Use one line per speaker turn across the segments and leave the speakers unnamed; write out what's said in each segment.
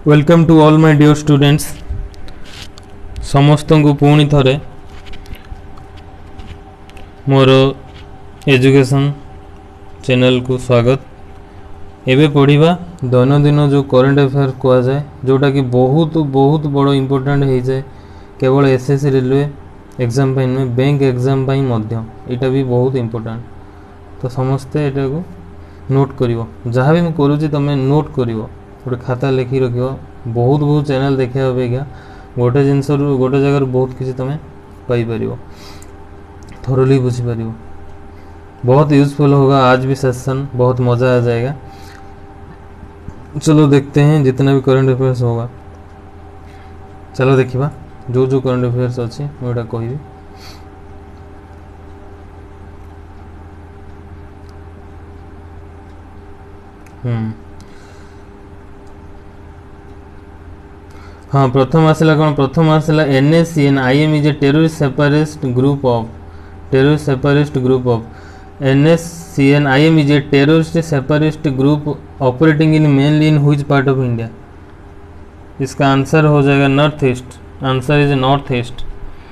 Welcome to all my dear students समस्त को पुणी थरे मोर एजुकेशन चैनल को स्वागत। एबे पढ़िबा दैनंदिन जो करंट अफेयर्स कह जाए जोटा कि बहुत बहुत बड़ इंपोर्टेंट हो जाए केवल एसएससी रेलवे एग्जाम पाई नुहे बैंक एग्जाम पाई मध्य एटा भी बहुत इंपोर्टेंट। तो समस्ते एटा को नोट करिवो जहाँ भी मैं करूँ तमें नोट करिवो गोटे खाता लिखि रख बहुत बहुत चैनल देखा अपेक्षा गोटे जिनस गोटे जगार बहुत किसी तुम पाइपर थोरली बुझीपर बहुत यूजफुल होगा। आज भी सेशन बहुत मज़ा आ जाएगा। चलो देखते हैं जितना भी करंट अफेयर्स होगा। चलो देखिबा जो जो करंट अफेयर्स अच्छी मुझे कहबी। हाँ प्रथम आसला कौन प्रथम आसला NSCN IM is a terrorist separatist group of NSCN IM is a terrorist separatist group operating in mainly in which part of India. इसका आंसर हो जाएगा north east. Answer is north east.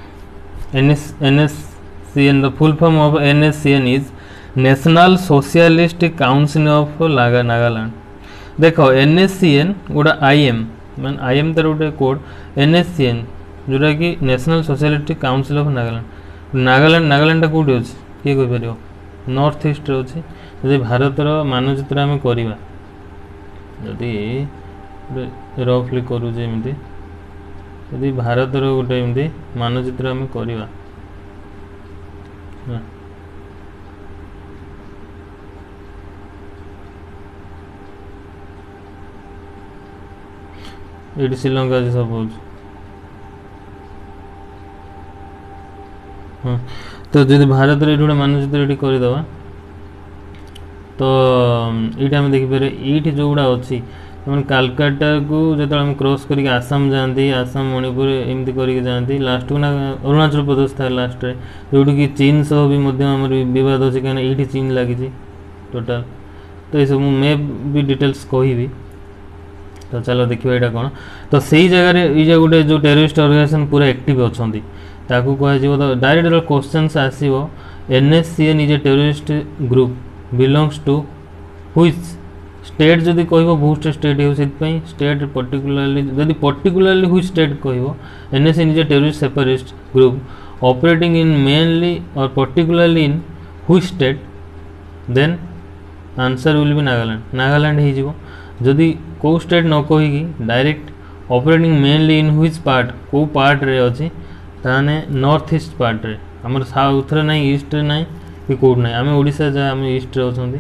NSCN the full form of NSCN is National Socialist Council of Nagaland. देखो NSCN गोटा IM मान IM तार गोटे code NSCN जोटा कि National Socialist Council of Nagaland. Nagaland कौटी अच्छे किए कहीपर नॉर्थ ईस्ट अच्छी। जदि भारतर मानचित्र आम करवा जदि रफली करुचे जदि भारतर गोटे एमती मानचित्र आम करवा ये श्रीलंका सब हो। हाँ तो जब भारत में गोटे मानचित्र ये करदे तो ये आम देखिपर ये जो गुड़ा अच्छी कालकाटा को जो आम क्रॉस करके आसाम जाती आसाम मणिपुर एमती करके जाती लास्ट को ना अरुणाचल प्रदेश था लास्ट रे जोटी कि चीन सह भी बद अच्छे कहीं ये चीन लगी टोटाल। तो ये सब मैप भी डिटेल्स कहि। तो चलो देखिए यहाँ कौन तो सही जगह ये गोटे जो टेररिस्ट ऑर्गेनाइजेशन पूरा एक्टिव अच्छा ताकू कह तो डायरेक्ट क्वेश्चंस आसो NSCN is a terrorist group belongs to which state जदि कह बहुत स्टेट हो स्टेट पर्टिकुलरली जदि पर्टिकुलरली व्हिच स्टेट कह NSCN is a terrorist separatist group operating in mainly और particularly in which state then answer will be Nagaland. Nagaland हो जदि को स्टेट न कहीकि direct operating mainly in which part को पार्ट रे अच्छी ताने नॉर्थ ईस्ट पार्ट रे आमर साउथ रे नहीं ईस्ट रे नहीं कि कौट नहीं आम ओडिशा जहाँ आम ईस्ट रे अच्छा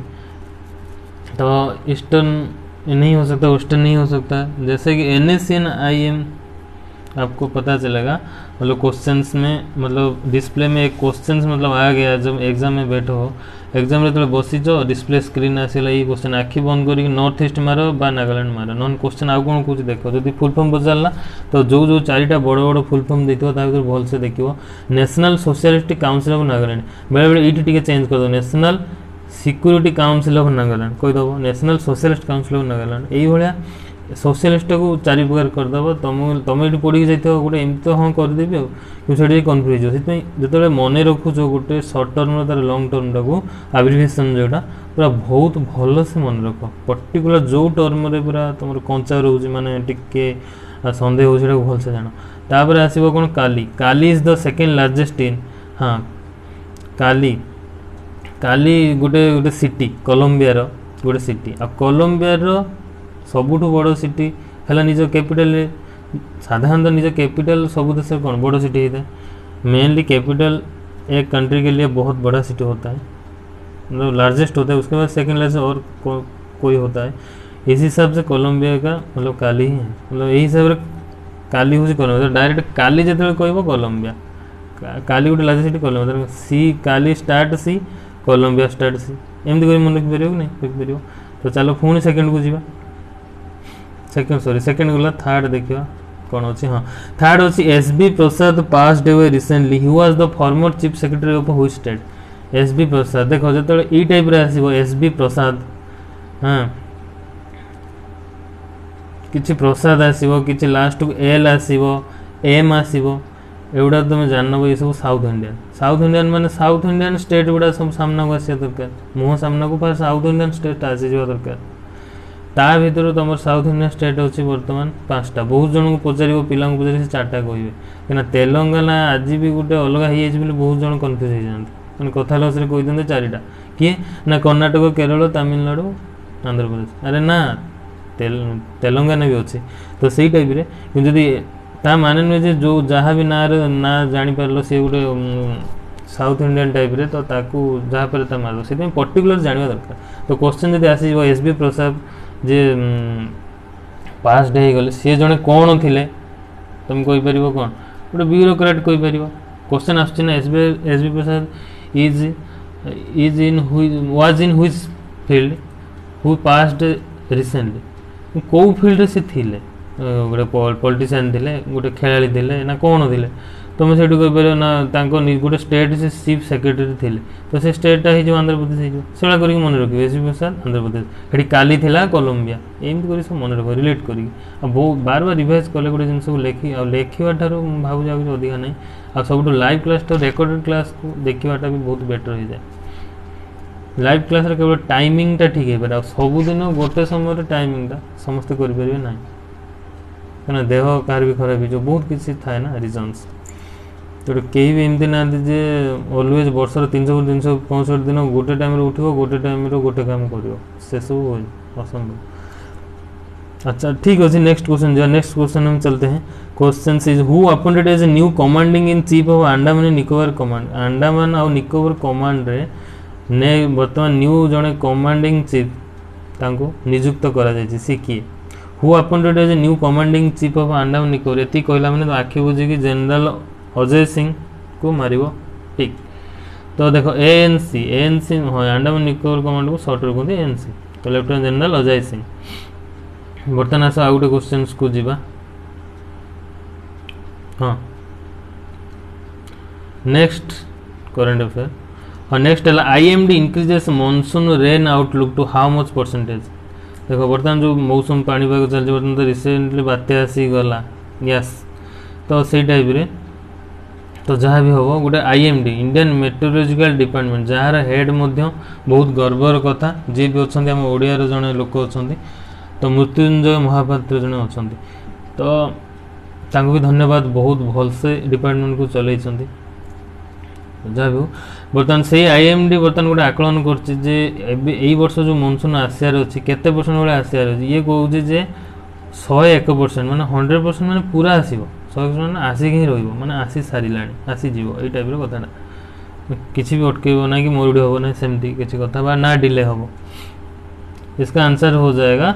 तो ईस्टर्न नहीं हो सकता वेस्टर्न नहीं हो सकता। जैसे कि NSCN IM आपको पता चलेगा मतलब क्वेश्चंस में मतलब डिस्प्ले में एक क्वेश्चंस मतलब आ गया जब एग्जाम में बैठो हो एग्जाम रे बसीच डिस्प्ले स्क्रीन आसला ये क्वेश्चन आखि बंद करके नॉर्थ ईस्ट मार बा नागालैंड मार नन क्वेश्चन आउ कौन कौन देख जब फुल फॉर्म पचारा तो जो जो चारिटा बड़ बड़ फुल फॉर्म देखो भर भलसे देखो National Socialist Council of Nagaland बेले बेले ये चेंज कर दो National Security Council of Nagaland कहीदेव National Socialist Council of Nagaland यही सोशलिस्ट को चारि प्रकार करदेव तुम ये पढ़ी जाइए गोटे एमती तो हाँ करदेवी कि कन्फ्यूज हो जो मन रखुच गोटे सर्ट टर्म तार लंग टर्म टाक एब्रिविएशन जोटा पूरा बहुत भल से मन रख पर्टिकुलर जो टर्म रे पूरा तुम कंचा रोचे माने टिके सन्देह हो भल से जान। तापर आसो कौन Cali Cali is the second largest in हाँ काली काली गोटे गोटे सिटी कोलंबिया गोटे सिटी आ कोलंबिया सबुठ बड़ सिटी है निज कैपिटल साधारणतः निज कैपिटल सब देश कौन बड़ सिटी होता है मेनली कैपिटल एक कंट्री के लिए बहुत बड़ा सिटी होता है मतलब लार्जेस्ट होता है उसके बाद सेकंड लार्जेस्ट और कोई होता है। इस हिसाब से कोलंबिया का मतलब काली ही है मतलब यही हिसाब से काली हूँ कोलंबिया डायरेक्ट काली जो कह कोलंबिया काली गोटे largest city Colombia C Cali start C Colombia start C एमती कर मन रखिपर कि नहीं रखिपर। तो चलो पुणी सेकेंड को जीवा सेकेंड गला थर्ड देखिए कौन अच्छी हाँ थर्ड अच्छी SB Prasad passed away recently he was the former chief secretary of which state SB Prasad देखो जो ये टाइप आसो SB प्रसाद हाँ किसी प्रसाद आसो कि लास्ट को एल आसो एम आसो एगुड़ा तुम जान ये सब साउथ इंडियन माने साउथ इंडियन स्टेट गुड़ा सब सामना को आसा दरकार मुह सामना को फास्ट साउथ इंडियन स्टेट आसी दरकार ता भर तुम साउथ इंडियन स्टेट अच्छी बर्तमान 5टा बहुत जन को पचार पिला पचार 4टा कहे कहीं तेलंगाना आज भी गोटे अलग हो बहुत जन कन्फ्यूज हो जाते मैंने कथा लस कहते 4टा किए ना कर्णाटक केरल तमिलनाडु आंध्र प्रदेश अरे ना तेलंगाना भी अच्छे तो सही टाइप जदि ता माने नुहे जो जहाँ भी ना जापर सी गोटे साउथ इंडियन टाइप रे तो ताकू जहाँ पर मार से पर्टिकुलर जानवा दरकार तो क्वेश्चन जब आस एस बी प्रसाद जे पास हो गले सी जड़े कौन थे तुम कहीपर कौन गोटे ब्यूरोक्राट कहीपर क्वेश्चन आसना S B Prasad is in was in which field who passed recently कौ फील्ड से थिले गोटे पॉलिटिशियन थे गोटे खेलाड़ी थे ना कौन थे तुम से कहीपर ना गोटे स्टेट से चीफ सेक्रेटरी थे तो से स्टेटा हो आंध्र प्रदेश होगा करके मन रख एस बी प्रसाद आंध्र प्रदेश ये काली थी कोलंबिया एमती कर सब मन रख रिलेट कर बहुत बार बार रिवाइज कले गोटे जिन लिखी लेखा ठार भाव जाऊँ अधिका ना आ सब लाइव क्लास तो रेकर्डेड क्लास को देखाटा भी बहुत बेटर हो जाए लाइव क्लास केवल टाइमिंगटा ठीक है पारे सबुदिन गोटे समय टाइमिंगटा समस्ते करें ना क्या देह कहार भी खराब हो बहुत किसी थाए ना रिजन्स तो कहीं भी एमती ना जे अलवेज वर्षर 365 दिन गोटे टाइम उठ गोटे टाइम गोटे काम कर से सब असंभव। अच्छा ठीक अच्छे नेक्स्ट क्वेश्चन जो नेक्स्ट क्वेश्चन हम चलते हैं question is who appointed as a new commanding in chief of Andaman and Nicobar command Andaman और निकोबार कमांड रे ने बर्तमान न्यू जड़े कमांडिंग चीफ तांको नियुक्त करा जायछि सी किए who appointed as a new commanding chief of Andaman Nicobar एति कहला माने तो आखि बुझी कि जनरल अजय सिंह को मारिबो ठीक तो देखो एएनसी हाँ अंडमान निकोबार कमांड को शॉर्ट रखते एएनसी तो लेफ्टिनेंट जनरल अजय सिंह बर्तमान आस आउ गोटे क्वेश्चन को जीवा हाँ नेक्स्ट करंट अफेयर हाँ नेक्स्ट है IMD increases monsoon rain outlook to how much percentage देखो बर्तमान जो मौसम पाणीपाग चलती बर्तमान तो रिसेंटली बात्या आसी गला यस तो से टाइप रे तो जहाँ भी हम गोटे आईएमडी इंडियन मेट्रोलॉजिकल डिपार्टमेंट जार हेड बहुत गर्वर कथा जी भी अच्छा आम ओडियार जड़े लोक अच्छा तो मृत्युंजय महापात्र जड़े अच्छा तो भी धन्यवाद बहुत भलसे डिपार्टमेंट को चलई जहाँ भी हो बर्तमान से आईएमडी बर्तमान गोटे आकलन कर वर्ष जो मनसून आसार अच्छी केते परसेंट भाई आसार अच्छी ये कहूँ 101% माने 100% माने पूरा आसो 100% आसिक ही रही आसी सारा आसीज ये टाइप कथा किसी भी अटकेब ना कि मरुड़ी हम ना सेमती किसी कथा बा ना डिले हम इसका आंसर हो जाएगा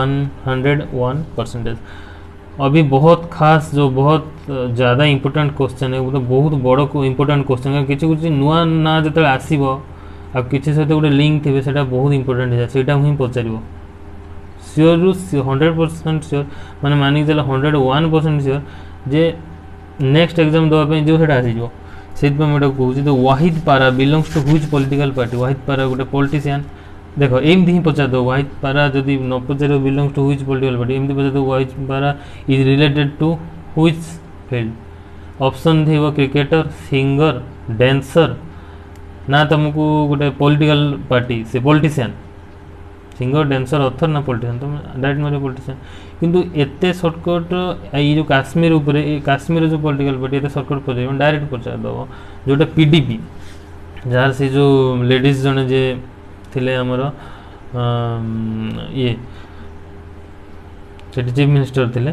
101%। अभी बहुत खास जो बहुत ज़्यादा इंपोर्टेंट क्वेश्चन है वो तो बहुत बड़ इंपोर्टेंट क्वेश्चन है किसी कुछ नुआ ना जो आसो आ किसी सहित गोटे लिंक थे से बहुत इंपोर्टेंट है से ही पचार श्योर रु 100% श्योर माने मानिक चल 101% श्योर जे नेक्स्ट एग्जाम देवाई जो से आसीज से मुझे कहूँ तो Waheed Para belongs to which political party Waheed Para गोटे पॉलिटिशियन देखो एमती ही पचार दो वाहिद पारा जदि न पचार belongs to which political party एमती पचार दो Waheed Para is related to which field option थी क्रिकेटर सिंगर डांसर ना तुमको गोटे पॉलिटिकल पार्टी से पॉलिटिशियन सिंगर डांसर ऑथर ना पॉलिटिशियन तुम डायरेक्ट मारे पॉलिटिशियन किंतु एते शॉर्टकट ये जो काश्मीर उपरे काश्मीर जो पॉलिटिकल पार्टी एते शॉर्टकट पचार डायरेक्ट पचार दब जोटा पीडीपी जार से जो लेडीज जने जे थिले हमर ये चीफ मिनिस्टर थिले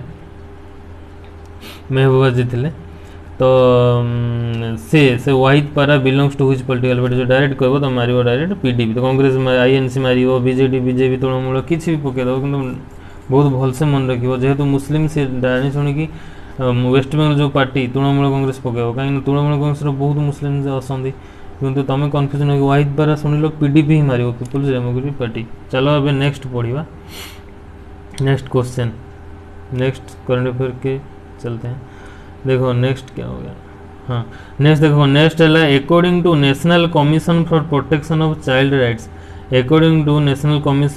महबूबा जी थिले तो से Waheed Para belongs to which political party जो डायरेक्ट कहबो तो मारिबो डायरेक्ट पीडीपी तो कांग्रेस आईएनसी मारिबो बीजेडी बीजेपी तृणमूल किसी भी पके दो किंतु बहुत भलसे मन रखिबो जेहेतु मुस्लिम से जानी शुणी कि वेस्ट बेंगल जो पार्टी तृणमूल कांग्रेस पकेबो कहीं तृणमूल कांग्रेस बहुत मुस्लिम अछंती किंतु तुम कन्फ्यूजन हो वाहिद पारा शुणिल पीडीपी ही मारिबो पीपुल्स डेमोक्रेटिक पार्टी। चलो अब नेक्स्ट पढ़िबा next question next current affair के चलते हैं। देखो नेक्स्ट क्या हो गया हाँ नेक्स्ट देखो नेक्स्ट है according to national commission for protection of child rights according to national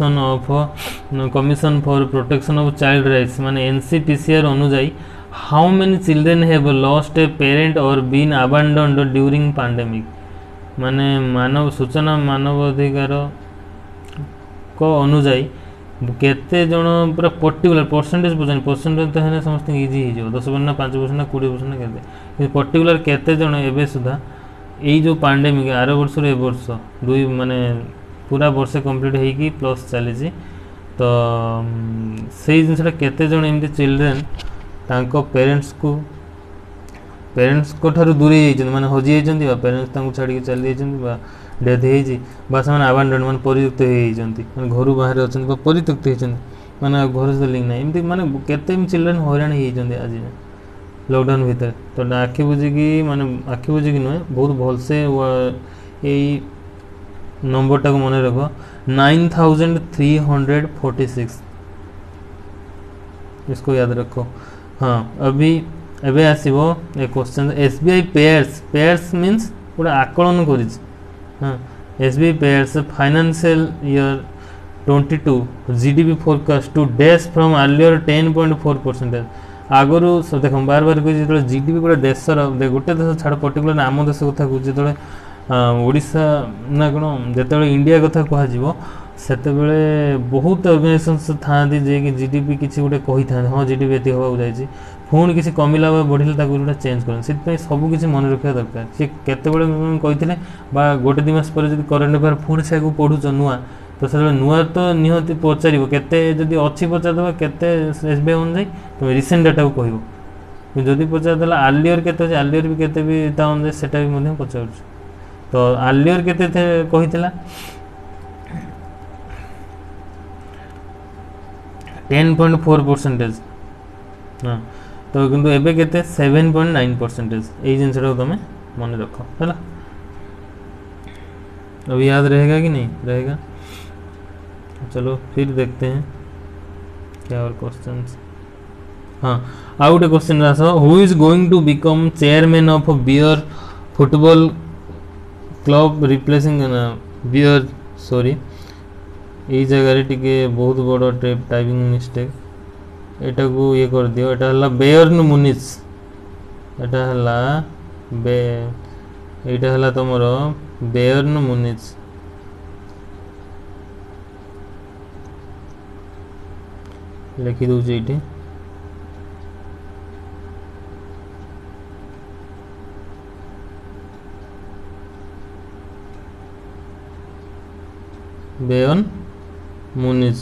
commission for protection of child rights माने एनसीपीसीआर अनुଯାयी how many children have lost a parent or been abandoned during pandemic माने मानव सूचना मानव अधिकार को अनुଯାयी केते जन पूरा पर्टिकुलर परसेंटेज पचान परसेंटेज तो है समस्त इजी हो 10% ना 5% ना 20% ना केते पर्टिकुलर केते जन एबे सुधा यही जो पैंडेमिक आर वर्ष ए वर्ष दुई माने पूरा वर्ष कंप्लीट होगी प्लस चली तो से जिनसा केते जन एमती चिल्ड्रेन तांको पेरेंट्स को ठारू दूरी जाइछन माने हजि जाइछन बा पेरेंट्स तांको छाडी चली जाइछन बा डेथ हेजी बा समान अबांडन माने परित्यक्त हेइछन्ती माने घर बाहर अछन बा परित्यक्त हेइछन माने घर से लिंक नै एमती माने केते चिल्ड्रेन हैरान हेइछन्ती आज लॉकडाउन भीतर तो आखि बुझी की माने आखि बुझी की नुहे बहुत भल से एई नंबर टाको मन रखो 9346 इसको याद रखो। हाँ अभी एबे आसीबो ए क्वेश्चन एसबीआई पेयर्स मींस पूरा आकलन करिस। हाँ SBI pares financial year 22 GDP forecast to dash from earlier 10.4% आगरू सब देख बार बार कहि जो जीडीपी गोटे देशर गोटे देश छाड़ पर्टिकुलर आम देश कथा कह जो ओडिशा ना कौन जो इंडिया कथा कह सेते बहुत ऑर्गेनाइजेशंस था जे कि जीडीपी किसी गोटे कही था हाँ जीडीपी ये होगा जाइए पुणी किसी कमिला बढ़िले गोटे चेंज कर सब किसी मन रखा दरकार सी केत कही गोटे 2 मास पर करेन्ट अफेयर पुणी से पढ़ुच नुआ तो से नुआ तो निहती पचार केते जदि अच्छी पचारदे केते एसबीआई अनुଯାयी तुम रिसेंट डाटा को कह जदि पचारदे आर्लियर केते आर्लियर भी केते भी ता अनुଯାयी सेटा भी पचार तो आर्लियर केते कही 10.4%। हाँ तो किंतु एबे केते 7.9% यही जिनसा तुम मन रख है। अभी याद रहेगा कि नहीं रहेगा। चलो फिर देखते हैं क्या और क्वेश्चंस। हाँ आउ गोटे क्वेश्चन आस who is going to become chairman of Bayern football club replacing Bayern sorry यही जगह टिके बहुत बड़ टाइपिंग मिस्टेक एटा को ये कर दियो एटा हला बेयर्न मुनिज एटा हला एटा हला तमरो बेयर्न मुनिज लिखि दउछ एठी बेयर्न मुनिज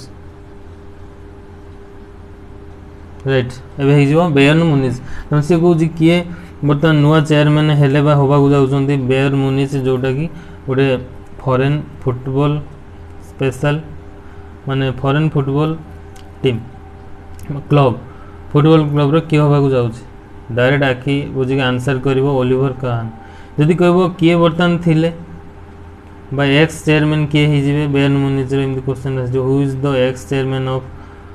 राइट एबे हे बेयर्न मुनिज तो सी कहूँ किए बर्तमान नुआ चेयरमैन हेले बा होबा जाउछन्ती बेयर्न मुनिज जोटा कि गोटे फॉरेन फुटबॉल स्पेशल माने foreign football team club football club रो किए होबा जाउछि डायरेक्ट आखि बुझी आंसर करिवो ओलिवर काहन जदि कहबो किए बर्तमान थिले by ex chairman किए ही जिवे बेयर्न मुनिज रो इन द क्वेश्चन जो who is the ex chairman of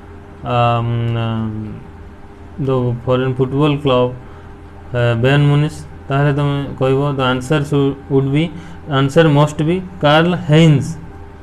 the foreign football club Bayern Munich ताहले तुम कहबो the answer would be answer must be Karl Heinz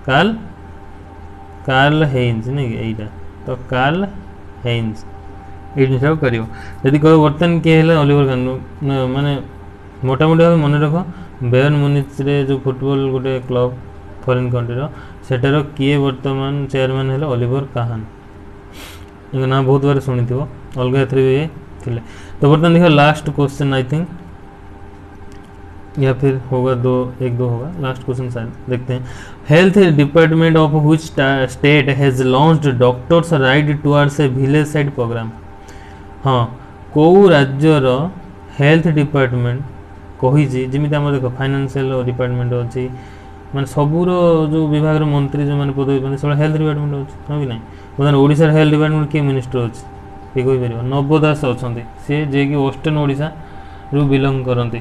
Karl Heinz नहीं एटा तो कार्ल हेइंज ये जिन करियो यदि कह बर्तमान किए हेले ओलिवर काहन माने मोटामोटी भाव मन रख बेयर्न मुनिज रे जो फुटबॉल गोटे क्लब फॉरेन कंट्री सेटार किए बर्तमान चेयरमैन हेले ओलिवर काहन इनका नाम बहुत बार शुणी थो अलग थे तो बर्तमान देखो लास्ट क्वेश्चन आई थिंक या फिर होगा एक दो होगा लास्ट क्वेश्चन शायद देखते हैं health department of which state has launched doctors right towards a village side program. हाँ कौ राज्यर हेल्थ डिपार्टमेंट कही जमी आम देख फाइनेंशियल डिपार्टमेंट अच्छी माने सबूर जो विभाग मंत्री जो मैंने पदवी पाते सब हेल्थ डिपार्टमेंट अच्छी हाँ कि नहीं बर्तमान ओडिशा हेल्थ डिपार्टमेंट किए मिनिस्टर अच्छी ये कहीपर नव दास अच्छा सी जे कि वेस्टर्न ओडिशा रु बिलंग करती।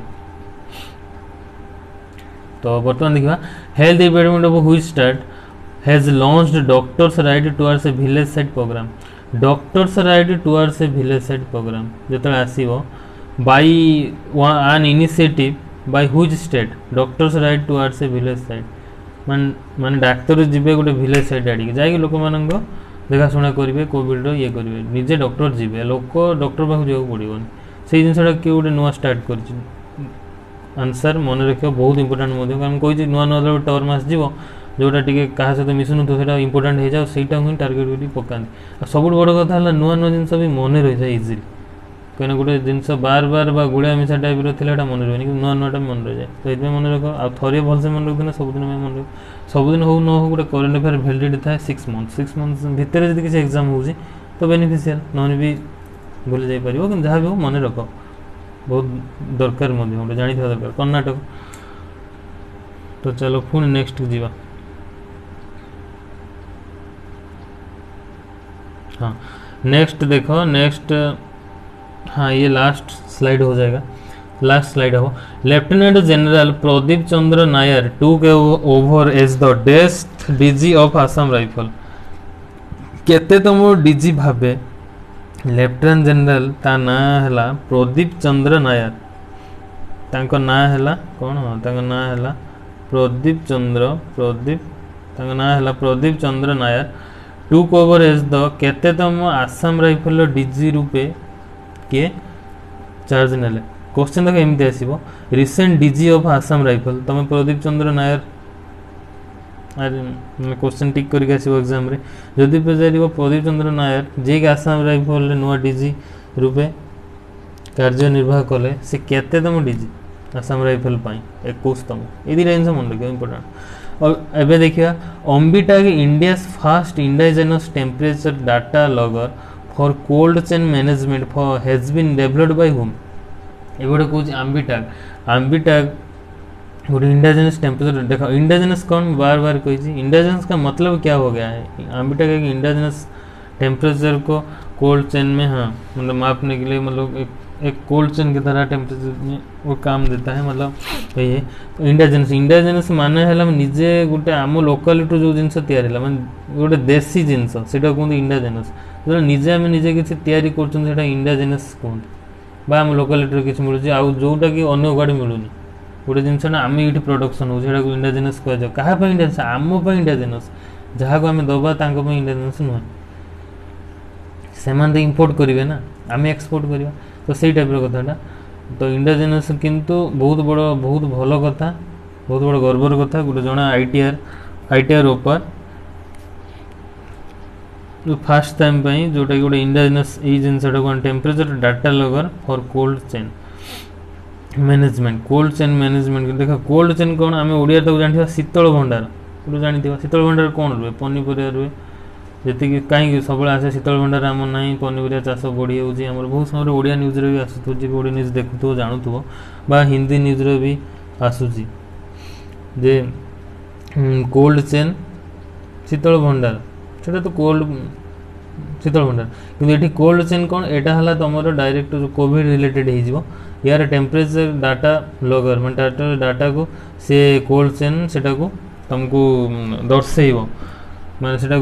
तो बर्तमान देखा health department of which state has launched doctors right towards a village side program doctors right towards a village side program जो आसो by an initiative by which state doctors right towards a village side ମାନେ ଡାକ୍ତର ଯିବେ ଗୋଟେ village side ଆଡ଼ିକି ଯାଇକି ଲୋକମାନଙ୍କ ଦେଖାଶୁଣା କରିବେ, କୋଭିଡ଼ର ଇଏ କରିବେ, ନିଜେ ଡକ୍ଟର ଯିବେ, ଲୋକ ଡକ୍ଟର ପାଖକୁ ଯିବାକୁ ପଡ଼ିବନି। ସେଇ ଜିନିଷଟା କିଏ ଗୋଟେ ନୂଆ ଷ୍ଟାର୍ଟ କରିଛି। ଆନ୍ସର୍ ମନେ ରଖିବା ବହୁତ ଇମ୍ପୋର୍ଟାଣ୍ଟ ମଧ୍ୟ, କାରଣ ମୁଁ କହିଛି ନୂଆ ନୂଆ ଗୋଟେ ଟର୍ମ ଆସିଯିବ ଯେଉଁଟା ଟିକେ କାହା ସହିତ ମିଶୁନଥିବ ସେଇଟା ଇମ୍ପୋର୍ଟାଣ୍ଟ ହେଇଯାଉ, ସେଇଟାକୁ ହିଁ ଟାର୍ଗେଟ୍ କରି ପକାନ୍ତି। ଆଉ ସବୁଠୁ ବଡ଼ କଥା ହେଲା ନୂଆ ନୂଆ ଜିନିଷ ବି ମନେ ରହିଥାଏ ଇଜିଲି, କାହିଁକିନା ଗୋଟେ ଜିନିଷ ବାର ବା ଗୁଳିଆ ମିଶା ଟାଇପ୍ର ଥିଲେ ଏଇଟା ମନେ ରୁହେନି, କିନ୍ତୁ ନୂଆ ନୂଆଟା ମନେ ରହିଯାଏ। ତ ଏଇଥିପାଇଁ ମନେ ରଖ, ଆଉ ଥରେ ଭଲସେ ମନେ ରଖିଥିଲେ ସବୁଦିନ ପାଇଁ ମନେ ରଖ। ସବୁଦିନ ହଉ ନ ହଉ ଗୋଟେ କରେଣ୍ଟ ଆଫେୟାର ଭ୍ୟାଲିଡିଟି ଥାଏ 6 months। 6 months ଭିତରେ ଯଦି କିଛି ଏକ୍ଜାମ୍ ହେଉଛି ତ ବେନିଫିସିଆଲ୍, ନହେଲେ ବି ଭୁଲି ଯାଇପାରିବ, କିନ୍ତୁ ଯାହା ବି ହଉ ମନେ ରଖ, ବହୁତ ଦରକାର ମଧ୍ୟ ଗୋଟେ ଜାଣିଥିବା ଦରକାର। କର୍ଣ୍ଣାଟକ। ତ ଚାଲ ପୁଣି ନେକ୍ସଟ ଯିବା। हाँ नेक्स्ट देखो, नेक्स्ट हाँ ये लास्ट स्लाइड हो जाएगा, लास्ट स्लाइड हो। Lieutenant general Pradeep Chandra Nair took over as the desk DG of Assam rifle. केतेतम डीजी भाबे लेफ्टिनेंट जनरल ता ना हला प्रदीप चंद्र नायर, तांको ना हला कौन, तांको ना हला प्रदीप चंद्र, तांको ना हला Pradeep Chandra Nair took over as the केतेतम आसाम राइफल डीजी रूपे किए चार्ज नेले। क्वेश्चन देख एमती आसीबो, recent DG of Assam rifle, तुम प्रदीप चंद्र नायर क्वेश्चन टिक करके आसीबो एग्जाम रे, जदि पचारिबो प्रदीप चंद्र नायर जे कि आसाम राइफल नुआ डीजी रूपे कार्य निर्वाह कले, से केतेतम डीजी आसाम राइफल पाई 21तम। ये दुटा जिन मन रखियो इंपोर्टेंट। और एबे देखिया Ambitag India first indigenous temperature data logger for cold chain management for has been developed by whom. ये गोटे कौन अम्बिटाग, अम्बिटाग गोटे इंडाइजेनस टेम्परेचर। देखो इंडाइजेनस कौन, बार बार कही, इंडाइजेनस का मतलब क्या हो गया है। अम्बिटाग एक इंडाइजेनस टेम्परेचर को कोल्ड चेन में, हाँ मतलब मापने के लिए, मतलब एक कोल्ड चेन की तरह टेम्परेचर में वो काम देता है, मतलब ये इंडाइजेनस। इंडाइजेनस माने है निजे गोटे आम लोकालिटी जो जिनस तैयारी माने गोटे देसी जिनस सेटा कहते इंडाइजेनस। जो निजे आम निजे किसी तैयारी कर इंडाइजेनस कहते, बा आम लोकालिटी किसी मिलूँ आउ जोटा कि अन्य गाड़ी मिलूनी, गोटे जिनसा आम ये प्रोडक्शन हो इंडाइजेनस कह क्या इंडाइजेनस, आम इंडाइजेनस, जहाँ को आम दबा इंडाइजेनस नुहे, से इम्पोर्ट करेंगे ना, आम एक्सपोर्ट करवा, तो सही टाइप कथाटा। तो इंडाइजेनस किंतु बहुत बड़ बहुत भल कथा, बहुत बड़ गर्वर कथा। गोटे जना आईटीआर ऊपर फास्ट टाइम जोटा कि गोटे इंडाइजेनस ये जिनसा कौन temperature data logger for cold chain management. Cold chain management देखा, कोल्ड चेन कौन आम ओडिया तक जानी शीतल भंडार, जानी शीतल भंडार कौन रुहे, पनीपरिया रुहे, जी कहीं सब आसे शीतल भंडार आम ना, पनीपरिया चाष बढ़ी होम बहुत समय ओडिया न्यूज भी आसू, ओडिया न्यूज देखु जानू बा हिंदी न्यूज भी आसूची जे कोल्ड चेन शीतल भंडार, से तो कोल्ड शीतल भंडार, किंतु ये कोल्ड चेन कौन, यहाँ है तुम डायरेक्ट जो कोविड रिलेटेड हो यार टेम्परेचर डाटा लॉगर मैं डाटा को सी कोल्ड चेन से तुमको दर्शेब, मैं से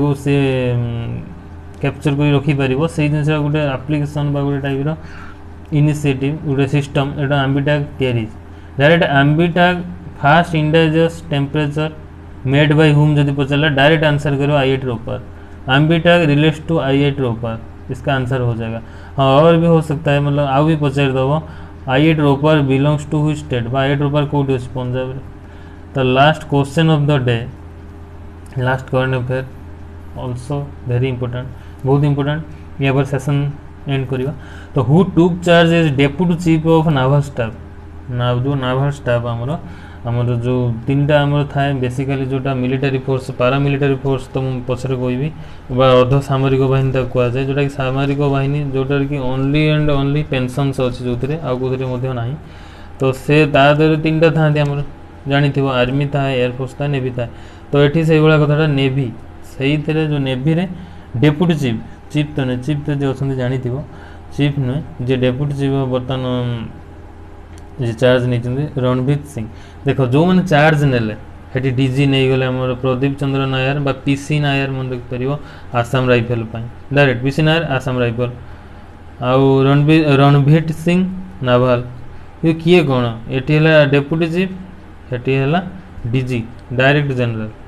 कैप्चर कर रखिपर से जिन गोटे आप्लिकेसन गोटे टाइप इनिशिएटिव गोटे सिस्टम एटा अम्बिटाग तैयारी direct Ambitag fast indigenous temperature made by whom जब पचारा डायरेक्ट आंसर करो आई8 रोपर। अम्बिटाग रिलेट्स टू आई8 रोपर, इसका आंसर हो जाएगा। हाँ और भी हो सकता है, मतलब आउ भी पचार दब आई8 Ropar belongs to which state, आई8 रोपर कौटी अच्छे पंजाब। तो last question of the day, last current affair also very important, बहुत इंपोर्टेंट। यहाँ पर सेशन एंड करवा। तो who took charge as deputy chief of naval staff, जो नावल स्टाफ आमर जो तीन टा आमर थाए बेसिकली जोटा मिलिटारी फोर्स पारामिलिटारी फोर्स, तो मुझे पछरे कहबी अर्ध सामरिक बाहिनी कह जाए, जोटा कि सामरिक बाहिनी जोटा कि ओनली एंड ओनली पेंशन्स अच्छी जो आउ कौन ना, तो से तादर तीन टा था जानी थी, आर्मी था, एयरफोर्स था, नेवी था। तो ये से भाया कथा नेवी से जो नेवी रे डेप्यूटी चीफ, चीफ तो नहीं, चीफ तो जो अच्छा जानी थी, चीफ नुहे जे डेप्यूटी चीफ बर्तमान जे चार्ज नहीं रणवीर सिंह। देखो जो मैंने चार्ज नेले हेटी डीजी नहीं गले आम प्रदीप चंद्र नायर बा पीसी नायर मन रखिपर Assam rifle direct PC Nair Assam rifle, आउ रणवीर सिंह नाभाल ये किए कौन, ये डेप्यूटी चीफ, हेटी है डीजी डायरेक्ट जनरल।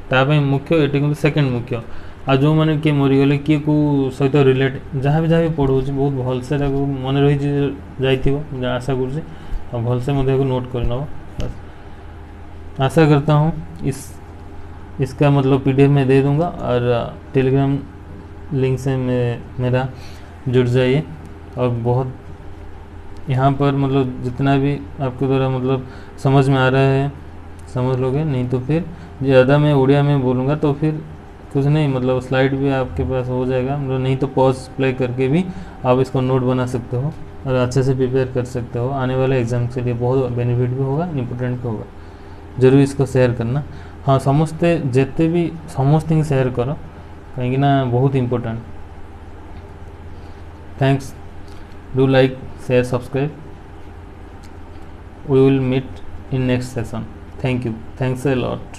तापाई मुख्य ये कि सेकेंड मुख्य आ जो मैंने किए मरीगले किए को सहित रिलेट जहाँ भी पढ़ाऊँ बहुत भलसे मन रही जाइए आशा कर भलसे नोट कर नब बस आशा करता हूँ इसका मतलब PDF में दे दूंगा और टेलीग्राम लिंक से मेरा जुड़ जाइए और बहुत यहाँ पर मतलब जितना भी आपके द्वारा मतलब समझ में आ रहा है समझ लोगे, नहीं तो फिर ज़्यादा मैं उड़िया में बोलूँगा तो फिर कुछ नहीं मतलब स्लाइड भी आपके पास हो जाएगा, मतलब नहीं तो पॉज प्ले करके भी आप इसको नोट बना सकते हो और अच्छे से प्रिपेयर कर सकते हो। आने वाले एग्जाम के लिए बहुत बेनिफिट भी होगा, इम्पोर्टेंट भी होगा। जरूर इसको शेयर करना। हाँ समस्ते जिते भी समस्त शेयर करो कहीं बहुत important. Thanks, do like share subscribe. We will meet in next session. Thank you. Thanks a lot.